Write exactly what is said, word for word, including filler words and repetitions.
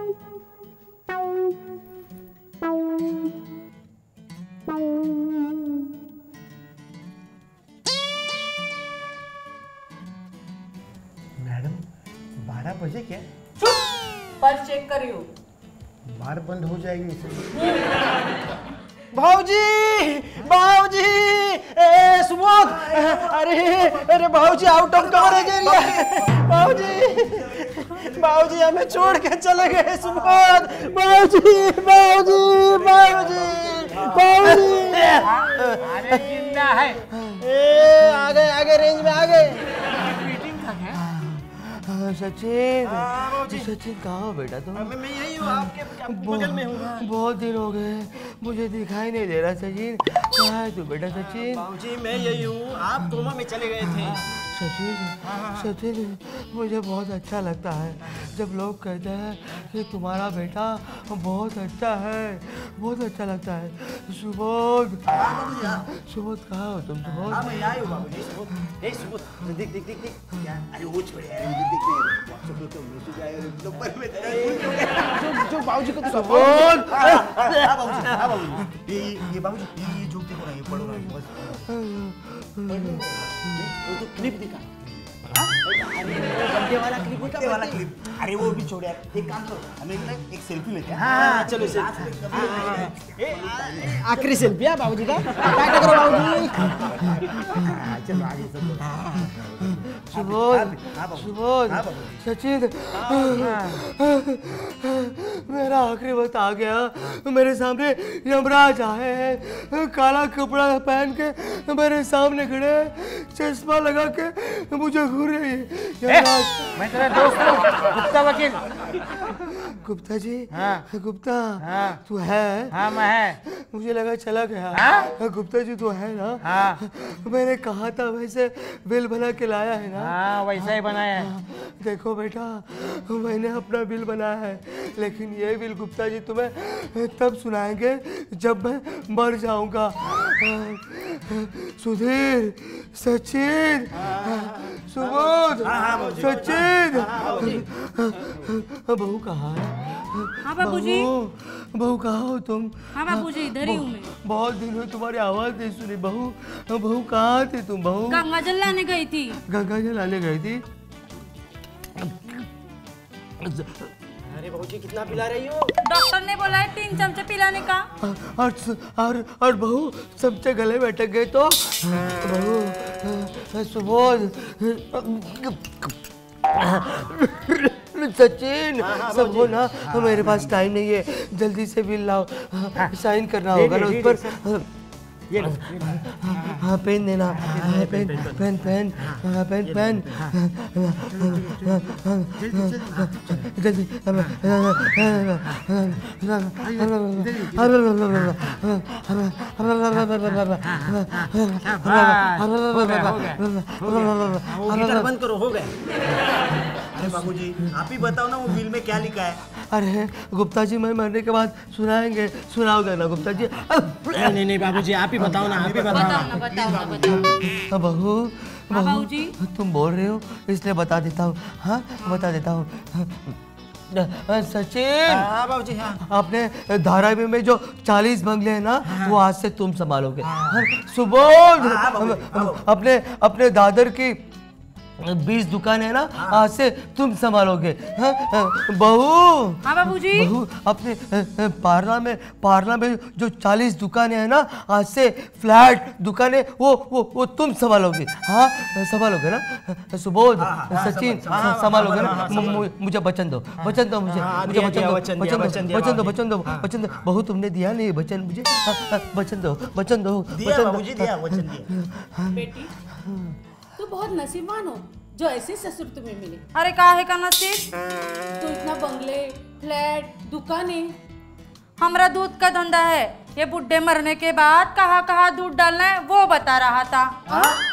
Madam बारह बजे क्या? पर चेक करियो। बार बंद हो जाएगी इसे। भाऊजी, भाऊजी, ए सुबोध, अरे अरे भाऊजी आउट ऑफ कवरेज एरिया। भाऊजी, भाऊजी हमें छोड़ के चले गए सुबोध। भाऊजी, भाऊजी, भाऊजी, भाऊजी। अरे जिंदा है। ए आ गए, आ गए, रेंज में आ गए। सचिन, सचिन कहाँ हो बेटा तुम? मैं यही हूँ, आपके बगल में हूँ। बहुत दिन हो गए, मुझे दिखाई नहीं दे रहा सचिन। कहाँ है तू बेटा सचिन? बाबूजी मैं यही हूँ, आप कोमा में चले गए थे। सचिन, सचिन मुझे बहुत अच्छा लगता है जब लोग कहते हैं कि तुम्हारा बेटा बहुत अच्छा है, बहुत अच्छा लगता है। सुबोध, सुबोध कहाँ हो तुम? सुबोध हाँ मैं आई हूँ बाबूजी। सुबोध, ए सुबोध, देख देख देख देख क्या? अरे वो छोड़े यार, मुझे देख रहे हैं। व्हाट्सएप पे तो मैसेज आया है, नंबर में तेरा भूल हो गया। जो जो बाबूजी को तो सुबोध, हां बाबूजी, हां बाबूजी। ये ये बाबूजी ये जो देखो ना, ये पढ़ो ना बस। वो तो क्लिप दिखा। अरे बर्थडे वाला क्लिप, बर्थडे वाला क्लिप। अरे वो भी छोड़ यार, एक काम करो, हम एक एक सेल्फी लेते हैं। हाँ चलो सेल्फी। आखिरी सेल्फी है बाबूजी का। टाटा करो बाबूजी। चलो आगे चलो। सुबोध, सुबोध, सचिन, मेरा आखिरी वक्त आ गया। मेरे सामने यमराज आए हैं, काला कपड़ा पहन के मेरे सामने खड़े, चश्मा लगा के मुझे घूर रही है। यमराज, मैं तेरा दोस्त हूँ, गुप्ता वकील। गुप्ता जी? हाँ। गुप्ता, हाँ। तू है? हाँ मैं है। मुझे लगा चला गया। हाँ? गुप्ता जी तू है ना? हाँ। मैंने कहा था वैसे बिल बना के लाया है ना? हाँ वैसा ही बनाया है। देखो बेटा, मैंने अपना बिल बनाया है, लेकिन ये बिल गुप्ता जी तुम्हें तब सुनाएंगे जब मैं मर जाऊंगा। सुधीर, सचिन, सुबोध, सचिन, बहू कहाँ है? हाँ बाबूजी। बहू कहाँ हो तुम? हाँ बाबूजी इधर ही हूँ मैं। बहुत दिन हुए तुम्हारी आवाज नहीं सुनी। बहू, बहू कहाँ थी तुम? बहू गंगा जल लाने गई थी। गंगा जल लाने गई थी? अरे बाबूजी कितना पिला रही हो? डॉक्टर ने बोला है तीन चमचे पिलाने का। और और और बहू चमचे गले में अटक गए तो? बहू, सुबोध, सचिन, सबको ना मेरे पास टाइम नहीं है, जल्दी से बिल लाओ। साइन करना होगा ना उस पर। ये हाँ पेन देना। Pen pen pen pen pen जल्दी। बंद करो, हो गए। अरे बाबूजी आप ही बताओ ना वो बिल में क्या लिखा है? अरे गुप्ता जी मैं मरने के बाद सुनाएंगे, सुनाओगे ना गुप्ता जी? नहीं नहीं नहीं बाबूजी आप ही बताओ ना, आप ही बताओ बताओ ना, बताओ ना, बताओ। बहू, हाँ बाबूजी। तुम बोल रहे हो इसलिए बता देता हूँ। हाँ बता देता हूँ। सचिन, हाँ बाबूजी हाँ। आपने धारावी में जो चालीस बंगले हैं ना, वो आज से तुम संभालोगे। सुबोध, अपने अपने दादर की बीस दुकान है ना, आज से तुम संभालोगे। बहू, हाँ बाबूजी। बहू अपने पारना में पारना में जो चालीस दुकानें हैं ना, आज से फ्लैट दुकानें वो वो वो तुम संभालोगे। हाँ संभालोगे ना? सुबोध, सचिन संभालोगे ना? मुझे वचन दो, वचन दो मुझे, मुझे वचन दो, वचन दो, वचन दो, वचन दो, वचन दो। बहू तुमने दिया नहीं वचन मुझे? वचन दो, वचन दो, दिया बाबूजी, दिया वचन दिया। बेटी तू बहुत नसीबवान हो जो ऐसे ससुर तुम्हें मिले। अरे का है का नसीब? तो इतना बंगले, फ्लैट, दुकानें। हमरा दूध का धंधा है, ये बुढ़े मरने के बाद कहाँ कहाँ दूध डालना है वो बता रहा था।